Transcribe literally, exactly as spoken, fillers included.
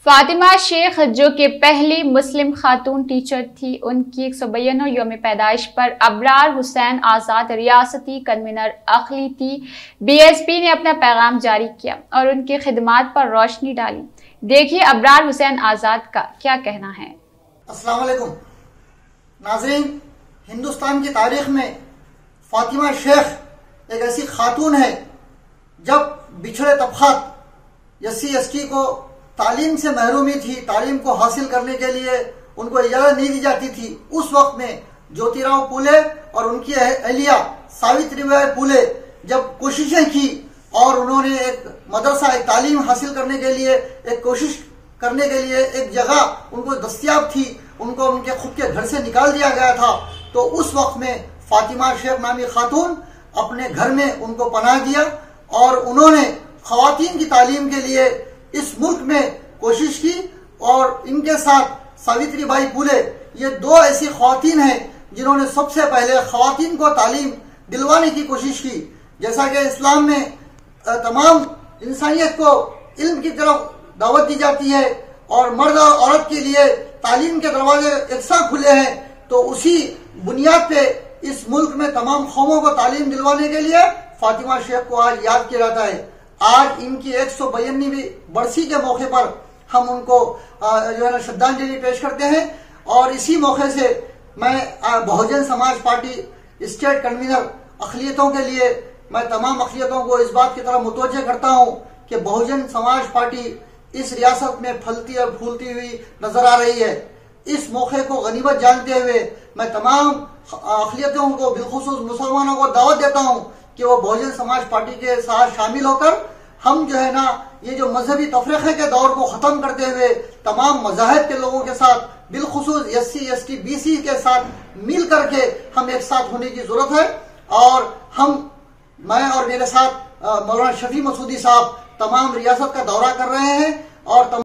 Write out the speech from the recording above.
فاطمہ شیخ جو کہ پہلی مسلم خاتون ٹیچر تھی، ان کی ایک سو بیانویں یوم پیدائش پر ابرار حسین آزاد ریاستی کنوینر اقلیتی بی ایس پی نے اپنا پیغام جاری کیا اور ان کی خدمات پر روشنی ڈالی۔ دیکھیے ابرار حسین آزاد کا کیا کہنا ہے۔ السلام علیکم ناظرین، ہندوستان کی تاریخ میں فاطمہ شیخ ایک ایسی خاتون ہے جب بچھڑے طبقات ایس سی ایس ٹی کو تعلیم سے محرومی تھی، تعلیم کو حاصل کرنے کے لیے ان کو اجازت نہیں دی جاتی تھی، اس وقت میں جیوتی راؤ پھولے اور ان کی اہلیہ ساوتری بائی پھولے جب کوششیں کی اور انہوں نے ایک مدرسہ، ایک تعلیم حاصل کرنے کے لیے ایک کوشش کرنے کے لیے ایک جگہ ان کو دستیاب تھی، ان کو ان کے خود کے گھر سے نکال دیا گیا تھا، تو اس وقت میں فاطمہ شیخ نامی خاتون اپنے گھر میں ان کو پناہ دیا اور انہوں نے خواتین کی تعلیم کے لیے اس ملک میں کوشش کی، اور ان کے ساتھ ساوتری بائی پھولے یہ دو ایسی خواتین ہیں جنہوں نے سب سے پہلے خواتین کو تعلیم دلوانے کی کوشش کی۔ جیسا کہ اسلام میں تمام انسانیت کو علم کی طرف دعوت دی جاتی ہے اور مرد اور عورت کے لیے تعلیم کے دروازے یکساں کھلے ہیں، تو اسی بنیاد پہ اس ملک میں تمام قوموں کو تعلیم دلوانے کے لیے فاطمہ شیخ کو آج یاد کیا جاتا ہے۔ آج ان کی ایک سو بیانویں برسی کے موقع پر ہم ان کو جو ہے نا شردھانجلی پیش کرتے ہیں، اور اسی موقع سے میں بہوجن سماج پارٹی اسٹیٹ کنوینر اقلیتوں کے لیے میں تمام اقلیتوں کو اس بات کی طرف متوجہ کرتا ہوں کہ بہوجن سماج پارٹی اس ریاست میں پھلتی اور پھولتی ہوئی نظر آ رہی ہے۔ اس موقع کو غنیمت جانتے ہوئے میں تمام اقلیتوں کو بالخصوص مسلمانوں کو دعوت دیتا ہوں کہ وہ بہوجن سماج پارٹی کے ساتھ شامل ہو کر ہم جو ہے نا یہ جو مذہبی تفرقے کے دور کو ختم کرتے ہوئے تمام مذاہب کے لوگوں کے ساتھ بالخصوص S C S T B C کے ساتھ مل کر کے ہم ایک ساتھ ہونے کی ضرورت ہے، اور ہم میں اور میرے ساتھ مولانا شفیع مسعودی صاحب تمام ریاست کا دورہ کر رہے ہیں اور